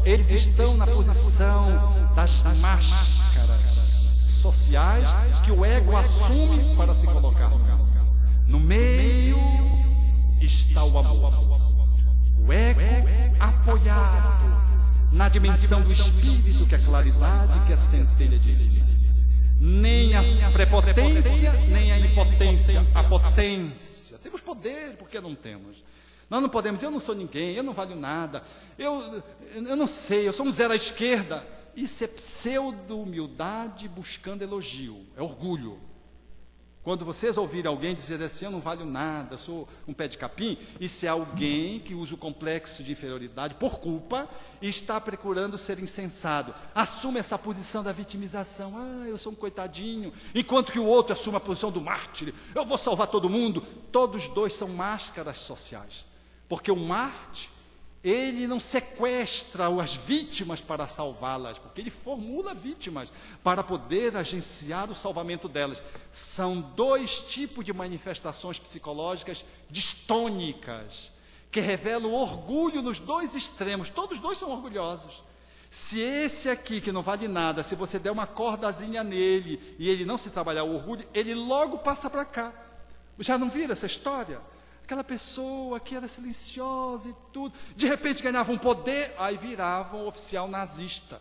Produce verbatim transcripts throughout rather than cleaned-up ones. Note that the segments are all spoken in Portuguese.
eles estão na posição das máscaras sociais que o ego assume para se colocar no meio. No meio está o amor. O ego apoiado na dimensão do espírito, que é claridade, que é centelha divina. Nem a prepotência, nem a impotência, a potência. Temos poder, porque não temos? Nós não podemos dizer, eu não sou ninguém, eu não valho nada, eu, eu não sei, eu sou um zero à esquerda. Isso é pseudo-humildade buscando elogio, é orgulho. Quando vocês ouvirem alguém dizer assim, eu não valho nada, sou um pé de capim, isso é alguém que usa o complexo de inferioridade por culpa e está procurando ser insensado. Assume essa posição da vitimização, ah, eu sou um coitadinho, enquanto que o outro assume a posição do mártir, eu vou salvar todo mundo. Todos dois são máscaras sociais, porque o mártir, ele não sequestra as vítimas para salvá-las, porque ele formula vítimas para poder agenciar o salvamento delas. São dois tipos de manifestações psicológicas distônicas, que revelam orgulho nos dois extremos. Todos dois são orgulhosos. Se esse aqui, que não vale nada, se você der uma cordazinha nele e ele não se trabalhar o orgulho, ele logo passa para cá. Já não viram essa história? Aquela pessoa que era silenciosa e tudo, de repente ganhava um poder, aí virava um oficial nazista.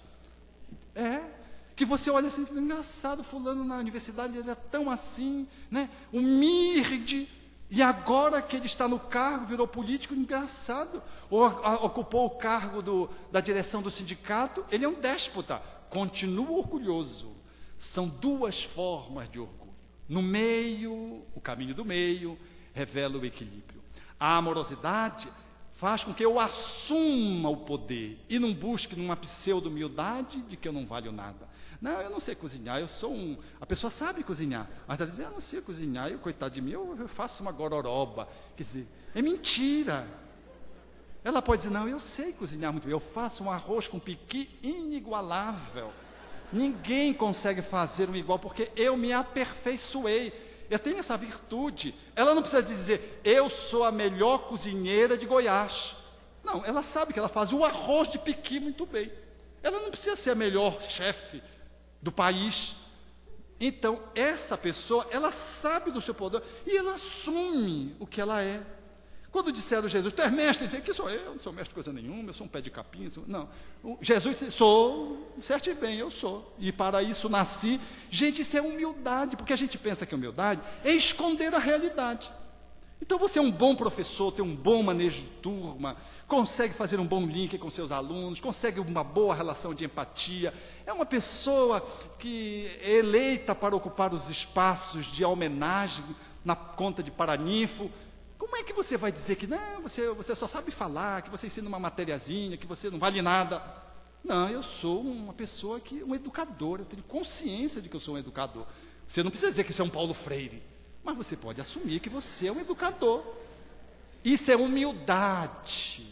É, que você olha assim, engraçado, fulano na universidade ele era tão assim, né? Humilde, e agora que ele está no cargo, virou político, engraçado. Ou a, ocupou o cargo do, da direção do sindicato, ele é um déspota, continua orgulhoso. São duas formas de orgulho. No meio, o caminho do meio, revela o equilíbrio. A amorosidade faz com que eu assuma o poder e não busque numa pseudo-humildade de que eu não valho nada. Não, eu não sei cozinhar, eu sou um... A pessoa sabe cozinhar, mas ela diz, eu não sei cozinhar, eu, coitado de mim, eu, eu faço uma gororoba. Quer dizer, é mentira. Ela pode dizer, não, eu sei cozinhar muito bem, eu faço um arroz com piqui inigualável. Ninguém consegue fazer um igual, porque eu me aperfeiçoei. Eu tenho essa virtude. Ela não precisa dizer, eu sou a melhor cozinheira de Goiás. Não, ela sabe que ela faz o arroz de piqui muito bem. Ela não precisa ser a melhor chefe do país. Então, essa pessoa, ela sabe do seu poder e ela assume o que ela é. Quando disseram Jesus, tu és mestre, ele disse, que sou eu? Eu não sou mestre de coisa nenhuma, eu sou um pé de capim. Sou... Não, o Jesus disse, sou, certo e bem, eu sou. E para isso nasci. Gente, isso é humildade, porque a gente pensa que humildade é esconder a realidade. Então você é um bom professor, tem um bom manejo de turma, consegue fazer um bom link com seus alunos, consegue uma boa relação de empatia, é uma pessoa que é eleita para ocupar os espaços de homenagem na conta de paraninfo. Como é que você vai dizer que não, você, você só sabe falar, que você ensina uma materiazinha, que você não vale nada? Não, eu sou uma pessoa que, um educador, eu tenho consciência de que eu sou um educador. Você não precisa dizer que você é um Paulo Freire, mas você pode assumir que você é um educador. Isso é humildade,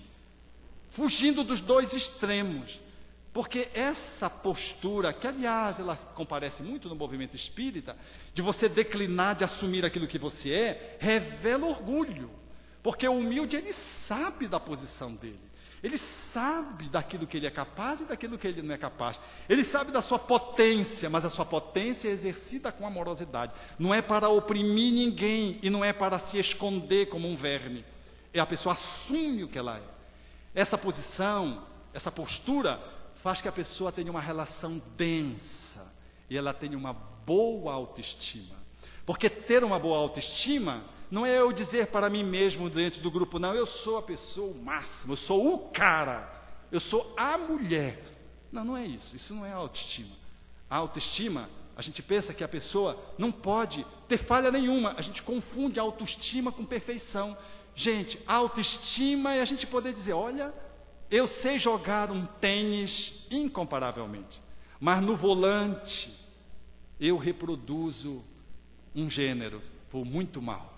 fugindo dos dois extremos. Porque essa postura, que aliás ela comparece muito no movimento espírita, de você declinar de assumir aquilo que você é, revela orgulho. Porque o humilde, ele sabe da posição dele. Ele sabe daquilo que ele é capaz e daquilo que ele não é capaz. Ele sabe da sua potência, mas a sua potência é exercida com amorosidade. Não é para oprimir ninguém e não é para se esconder como um verme. É a pessoa assume o que ela é. Essa posição, essa postura faz que a pessoa tenha uma relação densa e ela tenha uma boa autoestima. Porque ter uma boa autoestima não é eu dizer para mim mesmo dentro do grupo, não, eu sou a pessoa máxima, eu sou o cara, eu sou a mulher. Não, não é isso, isso não é autoestima. A autoestima, a gente pensa que a pessoa não pode ter falha nenhuma, a gente confunde autoestima com perfeição. Gente, autoestima é a gente poder dizer, olha, eu sei jogar um tênis incomparavelmente, mas no volante eu reproduzo um gênero, vou muito mal.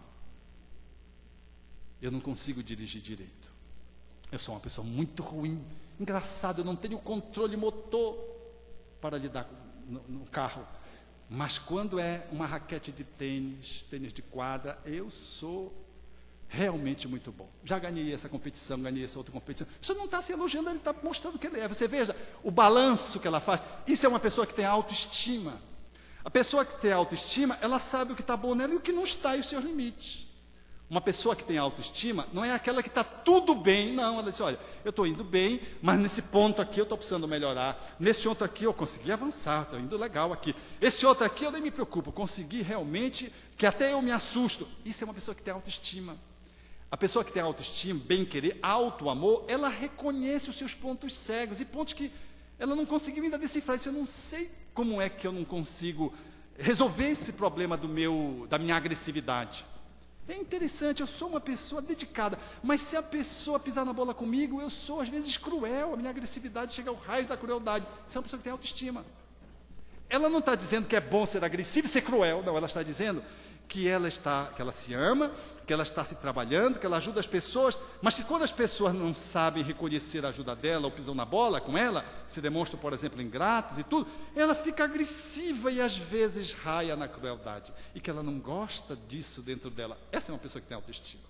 Eu não consigo dirigir direito. Eu sou uma pessoa muito ruim. Engraçado, eu não tenho controle motor para lidar no, no carro. Mas quando é uma raquete de tênis, tênis de quadra, eu sou realmente muito bom. Já ganhei essa competição, ganhei essa outra competição. Você não está se elogiando, ele está mostrando que ele é. Você veja o balanço que ela faz. Isso é uma pessoa que tem autoestima. A pessoa que tem autoestima, ela sabe o que está bom nela e o que não está, e os seus limites. Uma pessoa que tem autoestima não é aquela que está tudo bem, não. Ela diz, olha, eu estou indo bem, mas nesse ponto aqui eu estou precisando melhorar. Nesse outro aqui eu consegui avançar, estou indo legal aqui. Esse outro aqui eu nem me preocupo, consegui realmente, que até eu me assusto. Isso é uma pessoa que tem autoestima. A pessoa que tem autoestima, bem-querer, auto-amor, ela reconhece os seus pontos cegos e pontos que ela não conseguiu ainda decifrar. Eu não sei como é que eu não consigo resolver esse problema do meu, da minha agressividade. É interessante, eu sou uma pessoa dedicada, mas se a pessoa pisar na bola comigo, eu sou às vezes cruel, a minha agressividade chega ao raio da crueldade. Isso é uma pessoa que tem autoestima. Ela não está dizendo que é bom ser agressivo e ser cruel, não, ela está dizendo que ela está, que ela se ama, que ela está se trabalhando, que ela ajuda as pessoas, mas que quando as pessoas não sabem reconhecer a ajuda dela ou pisam na bola com ela, se demonstram, por exemplo, ingratos e tudo, ela fica agressiva e às vezes raia na crueldade, e que ela não gosta disso dentro dela. Essa é uma pessoa que tem autoestima.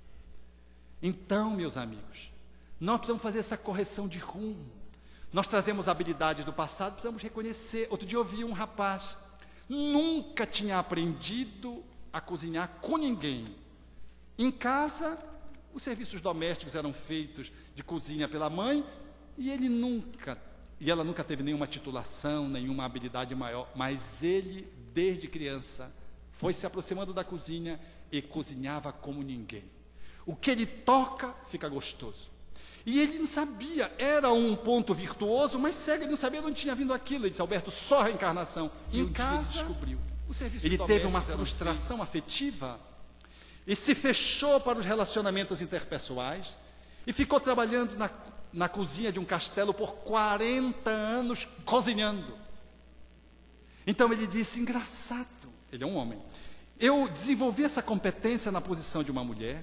Então, meus amigos, nós precisamos fazer essa correção de rumo. Nós trazemos habilidades do passado, precisamos reconhecer. Outro dia eu ouvi um rapaz, nunca tinha aprendido a cozinhar com ninguém. Em casa, os serviços domésticos eram feitos de cozinha pela mãe, e ele nunca, e ela nunca teve nenhuma titulação, nenhuma habilidade maior, mas ele, desde criança, foi se aproximando da cozinha e cozinhava como ninguém. O que ele toca, fica gostoso. E ele não sabia, era um ponto virtuoso, mas cego, ele não sabia de onde tinha vindo aquilo. Ele disse, Alberto, só reencarnação. E em casa, descobriu. Ele teve uma frustração afetiva e se fechou para os relacionamentos interpessoais e ficou trabalhando na, na cozinha de um castelo por quarenta anos cozinhando. Então ele disse, engraçado, ele é um homem, eu desenvolvi essa competência na posição de uma mulher.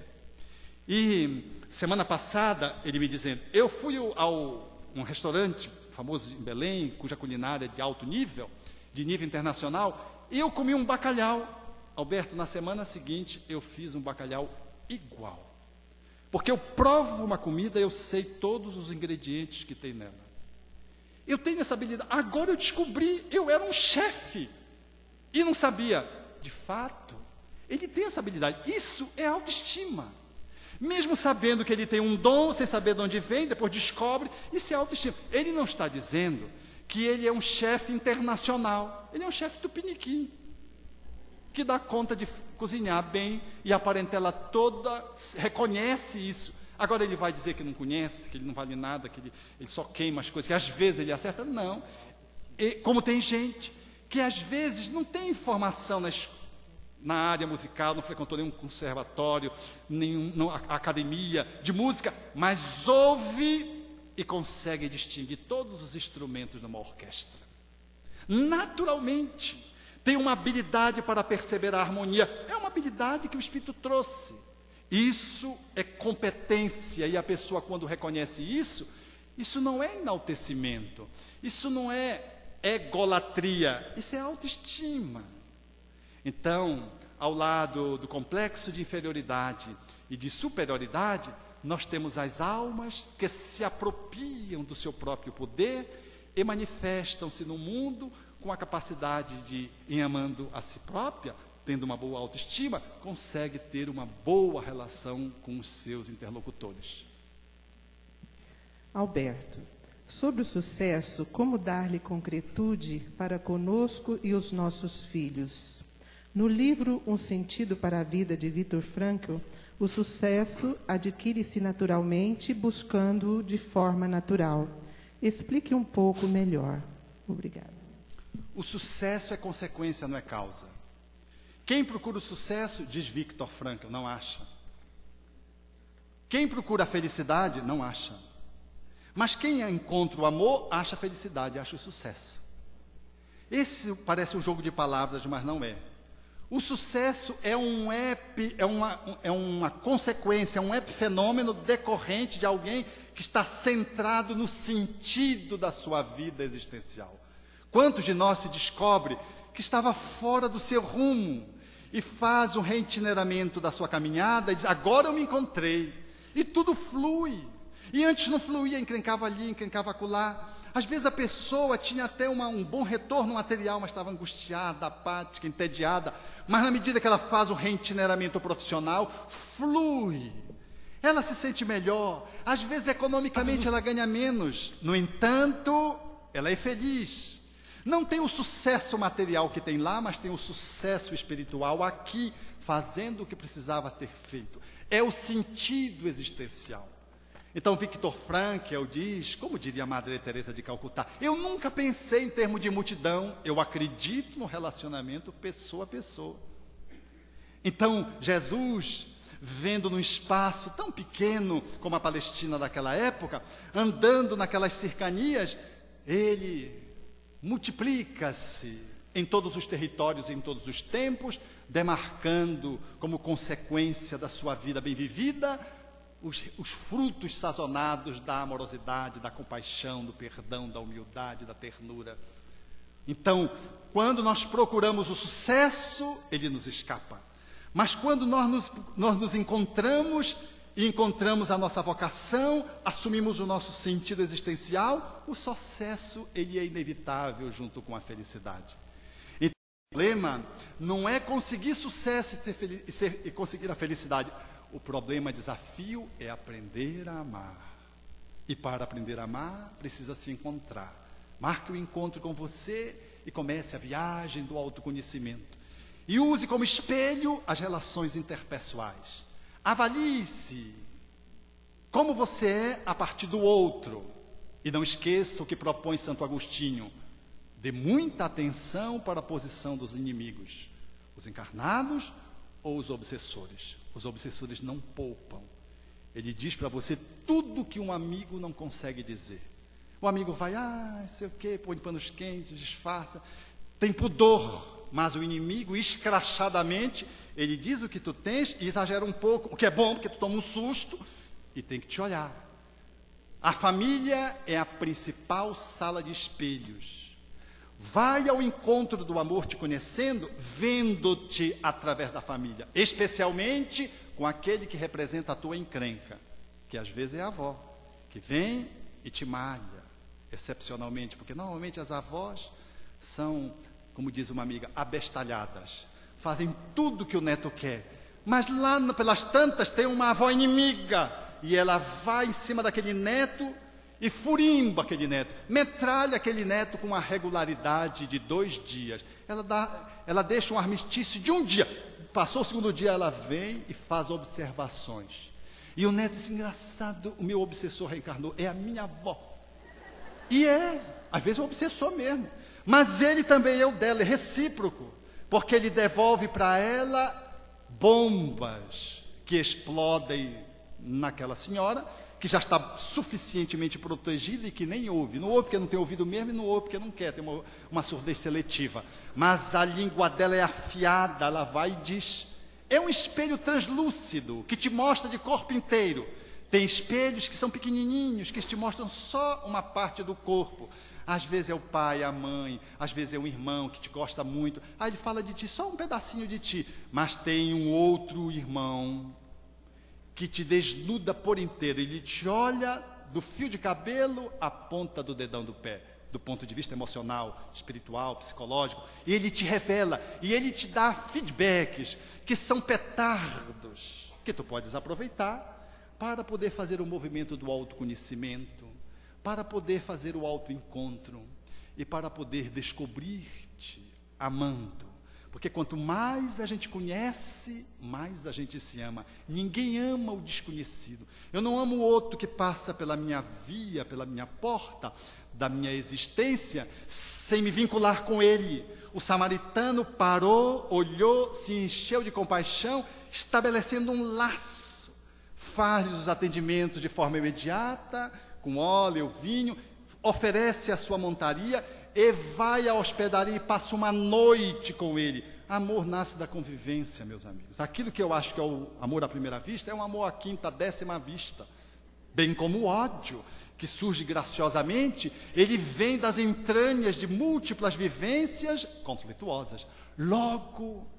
E semana passada, ele me dizendo, eu fui ao um restaurante famoso em Belém, cuja culinária é de alto nível, de nível internacional, e eu comi um bacalhau. Alberto, na semana seguinte, eu fiz um bacalhau igual. Porque eu provo uma comida, eu sei todos os ingredientes que tem nela. Eu tenho essa habilidade. Agora eu descobri, eu era um chefe e não sabia. De fato, ele tem essa habilidade. Isso é autoestima. Mesmo sabendo que ele tem um dom, sem saber de onde vem, depois descobre, isso é autoestima. Ele não está dizendo que ele é um chefe internacional. Ele é um chefe tupiniquim, que dá conta de cozinhar bem, e a parentela toda reconhece isso. Agora ele vai dizer que não conhece, que ele não vale nada, que ele, ele só queima as coisas, que às vezes ele acerta. Não. E, como tem gente que às vezes não tem informação na escola, na área musical, não frequentou nenhum conservatório, nenhuma academia de música, mas ouve e consegue distinguir todos os instrumentos numa orquestra. Naturalmente, tem uma habilidade para perceber a harmonia. É uma habilidade que o Espírito trouxe. Isso é competência, e a pessoa, quando reconhece isso, isso não é enaltecimento, isso não é egolatria, isso é autoestima. Então, ao lado do complexo de inferioridade e de superioridade, nós temos as almas que se apropriam do seu próprio poder e manifestam-se no mundo com a capacidade de, em amando a si própria, tendo uma boa autoestima, consegue ter uma boa relação com os seus interlocutores. Alberto, sobre o sucesso, como dar-lhe concretude para conosco e os nossos filhos? No livro Um Sentido para a Vida, de Viktor Frankl, o sucesso adquire-se naturalmente, buscando-o de forma natural. Explique um pouco melhor. Obrigada. O sucesso é consequência, não é causa. Quem procura o sucesso, diz Viktor Frankl, não acha. Quem procura a felicidade, não acha. Mas quem encontra o amor, acha a felicidade, acha o sucesso. Esse parece um jogo de palavras, mas não é. O sucesso é um ep, é uma, é uma consequência, um epifenômeno decorrente de alguém que está centrado no sentido da sua vida existencial. Quantos de nós se descobre que estava fora do seu rumo e faz um reitineramento da sua caminhada e diz, agora eu me encontrei. E tudo flui. E antes não fluía, encrencava ali, encrencava acolá. Às vezes a pessoa tinha até uma, um bom retorno material, mas estava angustiada, apática, entediada. Mas na medida que ela faz o reitineramento profissional, flui. Ela se sente melhor. Às vezes economicamente ela ganha menos. No entanto, ela é feliz. Não tem o sucesso material que tem lá, mas tem o sucesso espiritual aqui, fazendo o que precisava ter feito. É o sentido existencial. Então, Viktor Frankl diz, como diria a Madre Teresa de Calcutá, eu nunca pensei em termos de multidão, eu acredito no relacionamento pessoa a pessoa. Então, Jesus, vendo num espaço tão pequeno como a Palestina daquela época, andando naquelas cercanias, ele multiplica-se em todos os territórios, em todos os tempos, demarcando como consequência da sua vida bem vivida, Os, os frutos sazonados da amorosidade, da compaixão, do perdão, da humildade, da ternura. Então, quando nós procuramos o sucesso, ele nos escapa. Mas quando nós nos, nós nos encontramos e encontramos a nossa vocação, assumimos o nosso sentido existencial, o sucesso ele é inevitável junto com a felicidade. Então, o problema não é conseguir sucesso e, ser fel- e, ser, e conseguir a felicidade. O problema, desafio, é aprender a amar. E para aprender a amar, precisa se encontrar. Marque o encontro com você e comece a viagem do autoconhecimento. E use como espelho as relações interpessoais. Avalie-se como você é a partir do outro. E não esqueça o que propõe Santo Agostinho. Dê muita atenção para a posição dos inimigos, os encarnados ou os obsessores. Os obsessores não poupam. Ele diz para você tudo que um amigo não consegue dizer. O amigo vai, ah, sei o quê, põe panos quentes, disfarça, tem pudor, mas o inimigo, escrachadamente, ele diz o que tu tens e exagera um pouco, o que é bom, porque tu toma um susto e tem que te olhar. A família é a principal sala de espelhos. Vai ao encontro do amor te conhecendo, vendo-te através da família, especialmente com aquele que representa a tua encrenca, que às vezes é a avó, que vem e te malha, excepcionalmente, porque normalmente as avós são, como diz uma amiga, abestalhadas, fazem tudo que o neto quer, mas lá pelas tantas tem uma avó inimiga, e ela vai em cima daquele neto, e furimba aquele neto, metralha aquele neto com uma regularidade de dois dias. Ela, dá, ela deixa um armistício de um dia. Passou o segundo dia, ela vem e faz observações. E o neto diz, engraçado, o meu obsessor reencarnou, é a minha avó. E é, às vezes é um obsessor mesmo. Mas ele também é o dela, é recíproco. Porque ele devolve para ela bombas que explodem naquela senhora, que já está suficientemente protegida e que nem ouve. Não ouve porque não tem ouvido mesmo e não ouve porque não quer, tem uma, uma surdez seletiva. Mas a língua dela é afiada, ela vai e diz. É um espelho translúcido, que te mostra de corpo inteiro. Tem espelhos que são pequenininhos, que te mostram só uma parte do corpo. Às vezes é o pai, a mãe, às vezes é um irmão que te gosta muito. Aí ele fala de ti, só um pedacinho de ti. Mas tem um outro irmão que te desnuda por inteiro, ele te olha do fio de cabelo à ponta do dedão do pé, do ponto de vista emocional, espiritual, psicológico, e ele te revela, e ele te dá feedbacks, que são petardos, que tu podes aproveitar para poder fazer o movimento do autoconhecimento, para poder fazer o autoencontro, e para poder descobrir-te amando. Porque quanto mais a gente conhece, mais a gente se ama. Ninguém ama o desconhecido. Eu não amo o outro que passa pela minha via, pela minha porta da minha existência, sem me vincular com ele. O samaritano parou, olhou, se encheu de compaixão, estabelecendo um laço. Faz os atendimentos de forma imediata, com óleo, vinho, oferece a sua montaria e vai à hospedaria e passa uma noite com ele. Amor nasce da convivência, meus amigos. Aquilo que eu acho que é o amor à primeira vista é um amor à quinta, décima vista. Bem como o ódio, que surge graciosamente, ele vem das entranhas de múltiplas vivências conflituosas. Logo,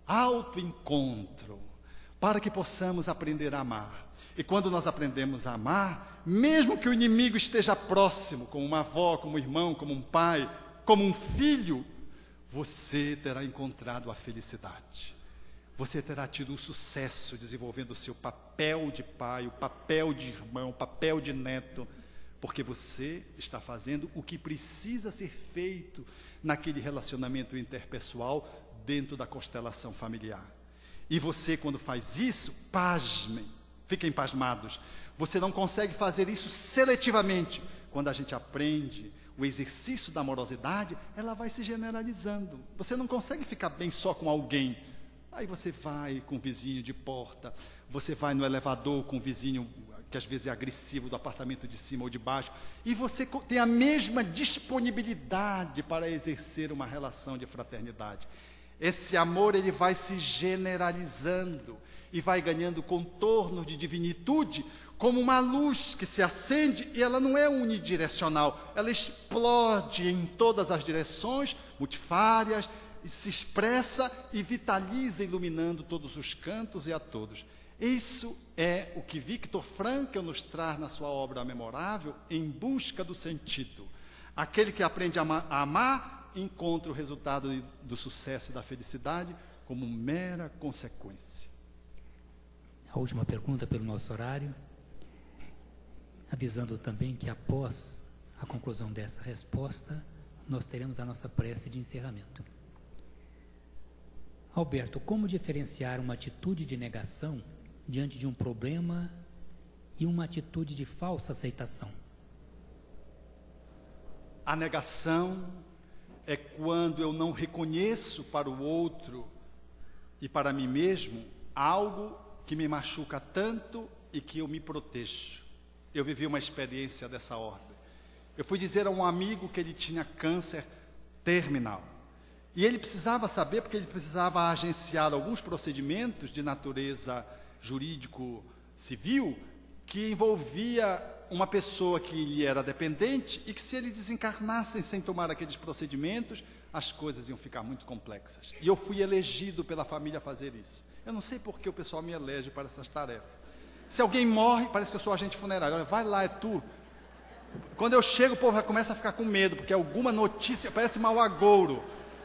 autoencontro, para que possamos aprender a amar. E quando nós aprendemos a amar, mesmo que o inimigo esteja próximo, como uma avó, como um irmão, como um pai, como um filho, você terá encontrado a felicidade. Você terá tido um sucesso desenvolvendo o seu papel de pai, o papel de irmão, o papel de neto, porque você está fazendo o que precisa ser feito naquele relacionamento interpessoal dentro da constelação familiar. E você, quando faz isso, pasmem, fiquem pasmados, você não consegue fazer isso seletivamente. Quando a gente aprende o exercício da amorosidade, ela vai se generalizando. Você não consegue ficar bem só com alguém. Aí você vai com o vizinho de porta, você vai no elevador com o vizinho que às vezes é agressivo do apartamento de cima ou de baixo, e você tem a mesma disponibilidade para exercer uma relação de fraternidade. Esse amor, ele vai se generalizando e vai ganhando contorno de divinitude, como uma luz que se acende, e ela não é unidirecional, ela explode em todas as direções, multifárias, e se expressa e vitaliza, iluminando todos os cantos e a todos. Isso é o que Viktor Frankl nos traz na sua obra memorável, Em Busca do Sentido. Aquele que aprende a amar, a amar encontra o resultado do sucesso e da felicidade como mera consequência. A última pergunta pelo nosso horário, avisando também que após a conclusão dessa resposta, nós teremos a nossa prece de encerramento. Alberto, como diferenciar uma atitude de negação diante de um problema e uma atitude de falsa aceitação? A negação é quando eu não reconheço para o outro e para mim mesmo algo que me machuca tanto e que eu me protejo. Eu vivi uma experiência dessa ordem. Eu fui dizer a um amigo que ele tinha câncer terminal. E ele precisava saber, porque ele precisava agenciar alguns procedimentos de natureza jurídico-civil, que envolvia uma pessoa que lhe era dependente e que, se ele desencarnasse sem tomar aqueles procedimentos, as coisas iam ficar muito complexas. E eu fui elegido pela família a fazer isso. Eu não sei por que o pessoal me elege para essas tarefas. Se alguém morre, parece que eu sou agente funerário. Olha, vai lá, é tu. Quando eu chego, o povo já começa a ficar com medo, porque alguma notícia parece mau agouro.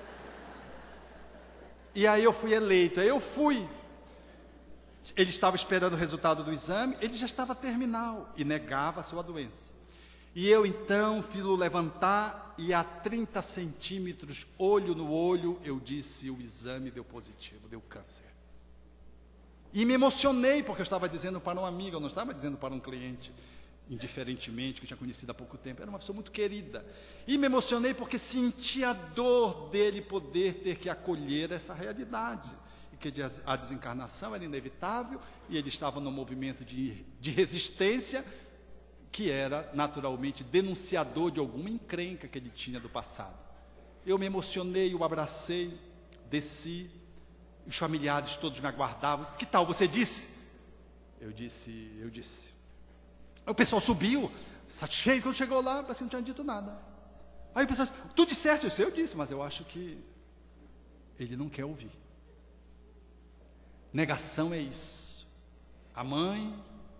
E aí eu fui eleito, aí eu fui. Ele estava esperando o resultado do exame, ele já estava terminal e negava a sua doença. E eu então fiz-o levantar e a trinta centímetros, olho no olho, eu disse: o exame deu positivo, deu câncer. E me emocionei, porque eu estava dizendo para um amigo, eu não estava dizendo para um cliente, indiferentemente, que eu tinha conhecido há pouco tempo, era uma pessoa muito querida. E me emocionei porque senti a dor dele poder ter que acolher essa realidade. E que a desencarnação era inevitável, e ele estava num movimento de, de resistência, que era naturalmente denunciador de alguma encrenca que ele tinha do passado. Eu me emocionei, o abracei, desci, os familiares todos me aguardavam. Que tal, você disse? Eu disse, eu disse. O pessoal subiu, satisfeito. Quando chegou lá, parece que não tinha dito nada. Aí o pessoal disse: tu disseste? Eu disse, eu disse, mas eu acho que ele não quer ouvir. Negação é isso. A mãe,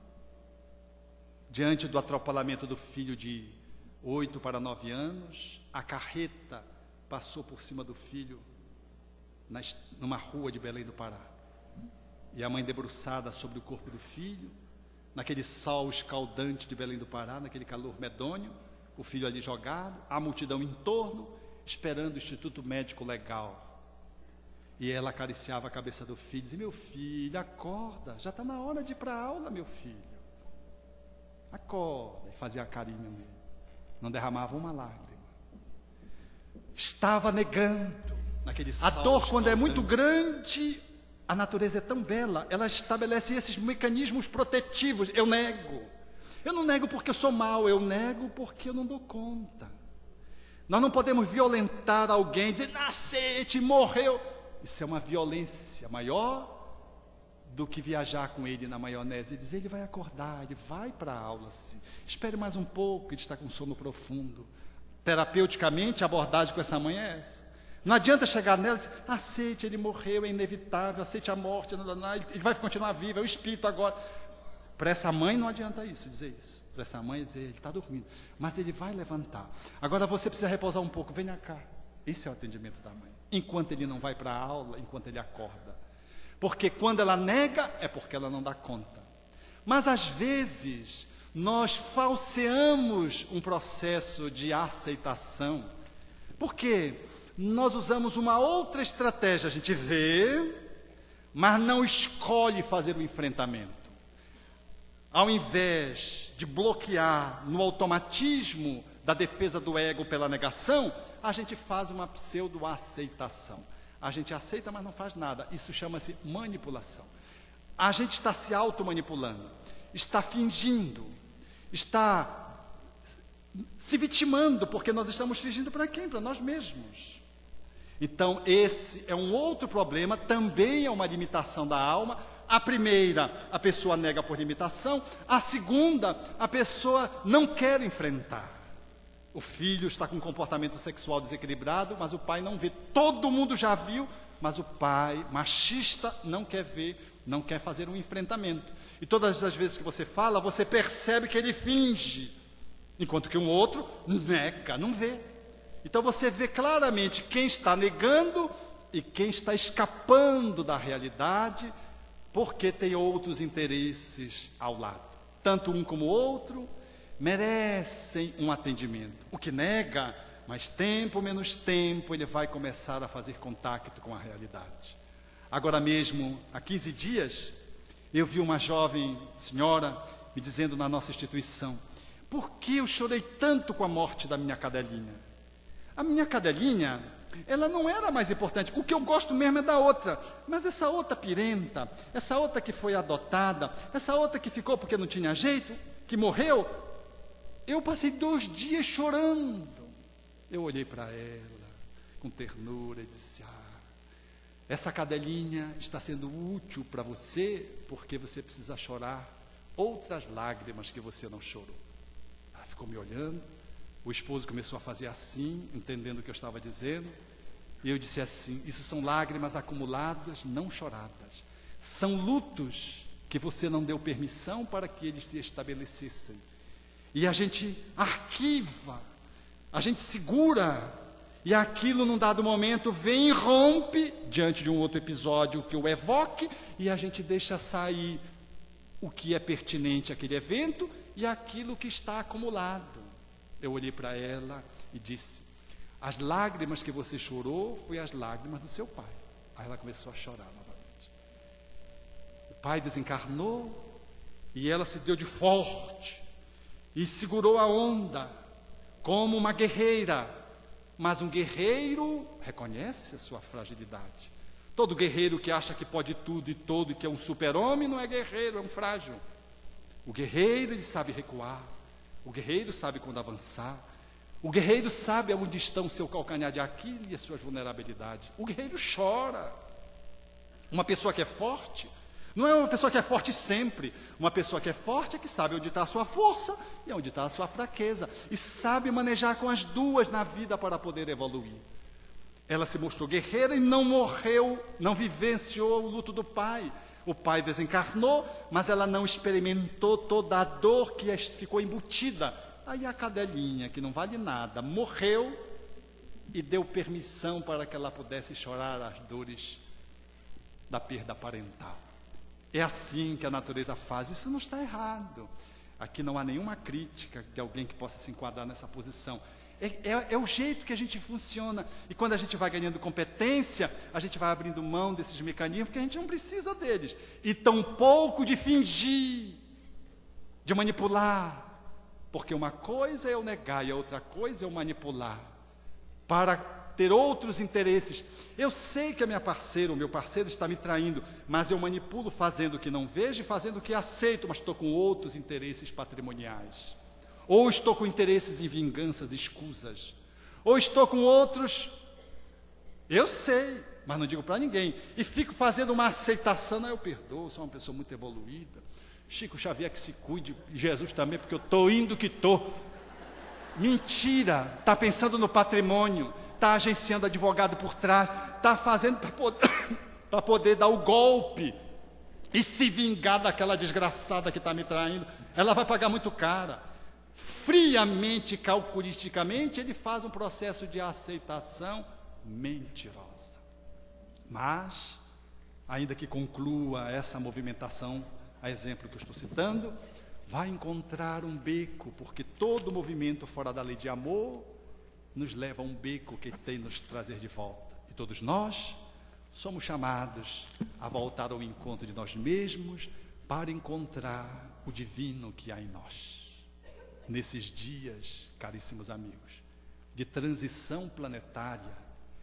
diante do atropelamento do filho de oito para nove anos, a carreta passou por cima do filho na, numa rua de Belém do Pará. E a mãe debruçada sobre o corpo do filho, naquele sol escaldante de Belém do Pará, naquele calor medonho, o filho ali jogado, a multidão em torno, esperando o Instituto Médico Legal. E ela acariciava a cabeça do filho e dizia: meu filho, acorda, já está na hora de ir para a aula, meu filho. Acorda. E fazia carinho nele. Não derramava uma lágrima. Estava negando naquele sol. A dor, quando é muito grande, a natureza é tão bela, ela estabelece esses mecanismos protetivos. Eu nego. Eu não nego porque eu sou mau, eu nego porque eu não dou conta. Nós não podemos violentar alguém, dizer: nascete, morreu. Isso é uma violência maior do que viajar com ele na maionese e dizer: ele vai acordar, ele vai para a aula sim. Espere mais um pouco, ele está com sono profundo. Terapeuticamente, a abordagem com essa mãe é essa. Não adianta chegar nela e dizer, aceite, ele morreu, é inevitável, aceite a morte, não, não, não, ele vai continuar vivo, é o espírito agora. Para essa mãe não adianta isso, dizer isso. Para essa mãe dizer, ele está dormindo, mas ele vai levantar. Agora você precisa repousar um pouco, venha cá. Esse é o atendimento da mãe. Enquanto ele não vai para a aula, enquanto ele acorda. Porque quando ela nega, é porque ela não dá conta. Mas às vezes, nós falseamos um processo de aceitação. Por quê? Nós usamos uma outra estratégia. A gente vê, mas não escolhe fazer o enfrentamento. Ao invés de bloquear no automatismo da defesa do ego pela negação, a gente faz uma pseudo-aceitação. A gente aceita, mas não faz nada. Isso chama-se manipulação. A gente está se automanipulando, está fingindo, está se vitimando, porque nós estamos fingindo para quem? Para nós mesmos. Então, esse é um outro problema, também é uma limitação da alma. A primeira, a pessoa nega por limitação. A segunda, a pessoa não quer enfrentar. O filho está com um comportamento sexual desequilibrado, mas o pai não vê. Todo mundo já viu, mas o pai, machista, não quer ver, não quer fazer um enfrentamento. E todas as vezes que você fala, você percebe que ele finge, enquanto que um outro nega, não vê. Então você vê claramente quem está negando e quem está escapando da realidade, porque tem outros interesses ao lado. Tanto um como o outro merecem um atendimento. O que nega, mais tempo, menos tempo, ele vai começar a fazer contato com a realidade. Agora mesmo, há quinze dias, eu vi uma jovem senhora me dizendo na nossa instituição, por que eu chorei tanto com a morte da minha cadelinha? A minha cadelinha, ela não era mais importante, o que eu gosto mesmo é da outra, mas essa outra pirenta, essa outra que foi adotada, essa outra que ficou porque não tinha jeito, que morreu, eu passei dois dias chorando. Eu olhei para ela com ternura e disse, ah, essa cadelinha está sendo útil para você, porque você precisa chorar outras lágrimas que você não chorou. Ela ficou me olhando, o esposo começou a fazer assim, entendendo o que eu estava dizendo, e eu disse assim, isso são lágrimas acumuladas, não choradas. São lutos que você não deu permissão para que eles se estabelecessem. E a gente arquiva, a gente segura, e aquilo num dado momento vem e rompe, diante de um outro episódio que o evoque, e a gente deixa sair o que é pertinente àquele evento, e aquilo que está acumulado. Eu olhei para ela e disse, as lágrimas que você chorou, foi as lágrimas do seu pai. Aí ela começou a chorar novamente. O pai desencarnou, e ela se deu de forte, e segurou a onda, como uma guerreira. Mas um guerreiro reconhece a sua fragilidade. Todo guerreiro que acha que pode tudo e todo, e que é um super-homem, não é guerreiro, é um frágil. O guerreiro, ele sabe recuar. O guerreiro sabe quando avançar. O guerreiro sabe onde estão o seu calcanhar de Aquiles e as suas vulnerabilidades. O guerreiro chora. Uma pessoa que é forte, não é uma pessoa que é forte sempre. Uma pessoa que é forte é que sabe onde está a sua força e onde está a sua fraqueza. E sabe manejar com as duas na vida para poder evoluir. Ela se mostrou guerreira e não morreu, não vivenciou o luto do pai. O pai desencarnou, mas ela não experimentou toda a dor que ficou embutida. Aí a cadelinha, que não vale nada, morreu e deu permissão para que ela pudesse chorar as dores da perda parental. É assim que a natureza faz. Isso não está errado. Aqui não há nenhuma crítica de alguém que possa se enquadrar nessa posição. É, é, é o jeito que a gente funciona. E quando a gente vai ganhando competência, a gente vai abrindo mão desses mecanismos, porque a gente não precisa deles. E tampouco de fingir, de manipular. Porque uma coisa é eu negar e a outra coisa é eu manipular. Para ter outros interesses. Eu sei que a minha parceira, o meu parceiro está me traindo, mas eu manipulo fazendo o que não vejo e fazendo o que aceito, mas estou com outros interesses patrimoniais. Ou estou com interesses em vinganças escusas. Ou estou com outros, eu sei, mas não digo para ninguém. E fico fazendo uma aceitação, não, eu perdoo, sou uma pessoa muito evoluída. Chico Xavier que se cuide, Jesus também, porque eu estou indo que estou. Mentira, está pensando no patrimônio, está agenciando advogado por trás, está fazendo para poder, para poder dar o golpe e se vingar daquela desgraçada que está me traindo. Ela vai pagar muito cara. Friamente, calculisticamente, ele faz um processo de aceitação mentirosa. Mas, ainda que conclua essa movimentação, a exemplo que eu estou citando, vai encontrar um beco, porque todo movimento fora da lei de amor nos leva a um beco que tem nos trazer de volta. E todos nós somos chamados a voltar ao encontro de nós mesmos para encontrar o divino que há em nós. Nesses dias, caríssimos amigos, de transição planetária,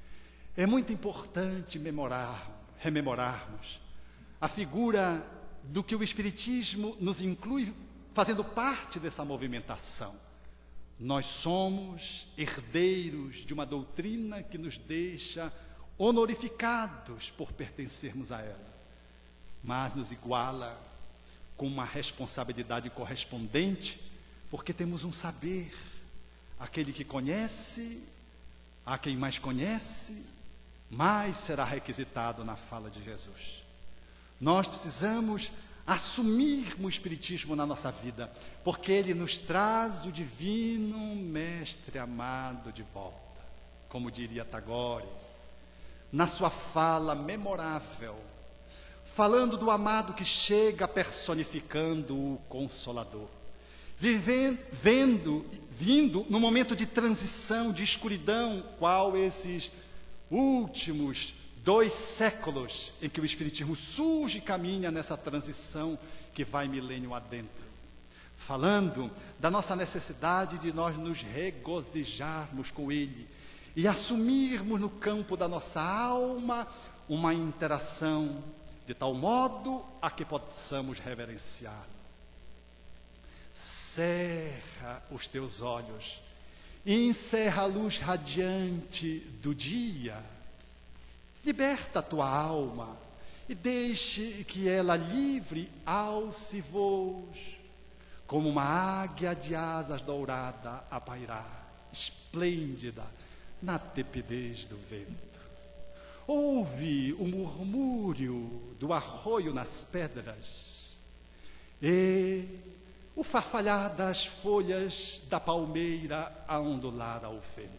é muito importante memorar, rememorarmos a figura do que o Espiritismo nos inclui fazendo parte dessa movimentação. Nós somos herdeiros de uma doutrina que nos deixa honorificados por pertencermos a ela, mas nos iguala com uma responsabilidade correspondente, porque temos um saber. Aquele que conhece, a quem mais conhece, mais será requisitado na fala de Jesus. Nós precisamos assumir o Espiritismo na nossa vida, porque ele nos traz o divino Mestre amado de volta, como diria Tagore, na sua fala memorável, falando do amado que chega personificando o Consolador, vivendo, vendo, vindo no momento de transição, de escuridão, qual esses últimos dois séculos em que o Espiritismo surge e caminha nessa transição que vai milênio adentro, falando da nossa necessidade de nós nos regozijarmos com ele e assumirmos no campo da nossa alma uma interação de tal modo a que possamos reverenciar. Cerra os teus olhos e encerra a luz radiante do dia. Liberta a tua alma e deixe que ela livre alce voos, como uma águia de asas dourada a pairar, esplêndida na tepidez do vento. Ouve o murmúrio do arroio nas pedras e o farfalhar das folhas da palmeira a ondular ao vento.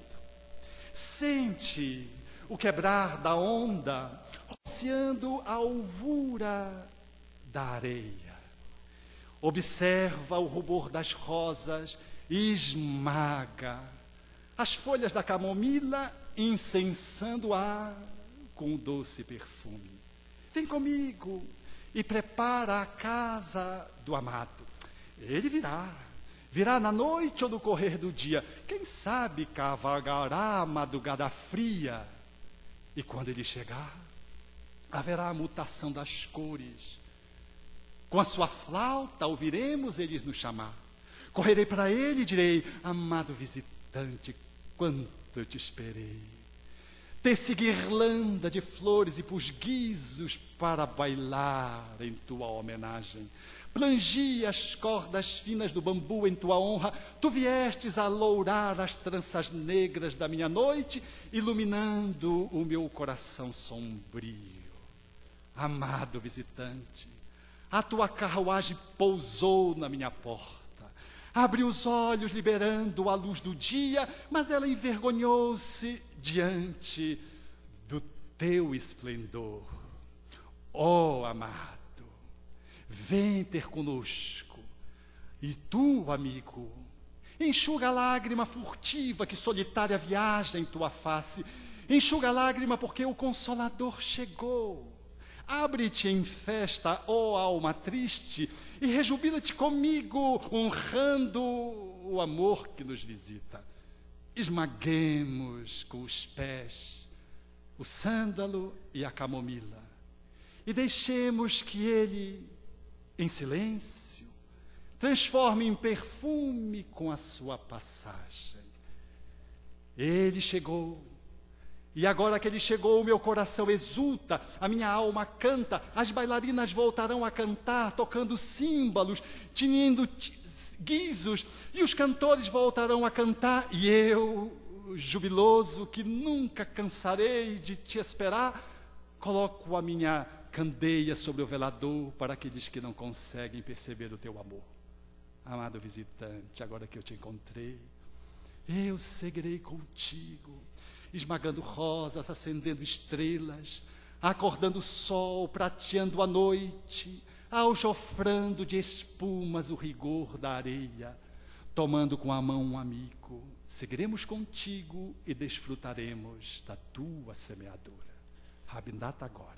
Sente o quebrar da onda, oceando a alvura da areia. Observa o rubor das rosas e esmaga as folhas da camomila, incensando o ar com um doce perfume. Vem comigo e prepara a casa do amado. Ele virá, virá na noite ou no correr do dia. Quem sabe cavalgará a madrugada fria. E quando ele chegar, haverá a mutação das cores. Com a sua flauta ouviremos ele nos chamar. Correrei para ele e direi: amado visitante, quanto eu te esperei. Teci guirlanda de flores e pusguizos para bailar em tua homenagem. Plangi as cordas finas do bambu em tua honra. Tu viestes a lourar as tranças negras da minha noite, iluminando o meu coração sombrio. Amado visitante, a tua carruagem pousou na minha porta. Abriu os olhos liberando a luz do dia, mas ela envergonhou-se diante do teu esplendor. Ó amado, vem ter conosco, e tu, amigo, enxuga a lágrima furtiva que solitária viaja em tua face. Enxuga a lágrima porque o Consolador chegou. Abre-te em festa, ó alma triste, e rejubila-te comigo, honrando o amor que nos visita. Esmaguemos com os pés o sândalo e a camomila, e deixemos que ele, em silêncio, transforme em perfume com a sua passagem. Ele chegou, e agora que ele chegou, o meu coração exulta, a minha alma canta, as bailarinas voltarão a cantar, tocando símbolos, tinindo guizos, e os cantores voltarão a cantar, e eu jubiloso, que nunca cansarei de te esperar, coloco a minha candeia sobre o velador para aqueles que não conseguem perceber o teu amor. Amado visitante, agora que eu te encontrei, eu seguirei contigo, esmagando rosas, acendendo estrelas, acordando o sol, prateando a noite, aljofrando de espumas o rigor da areia, tomando com a mão um amigo, seguiremos contigo e desfrutaremos da tua semeadura. Rabindranath Tagore.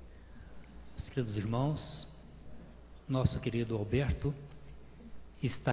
Meus queridos irmãos, nosso querido Alberto está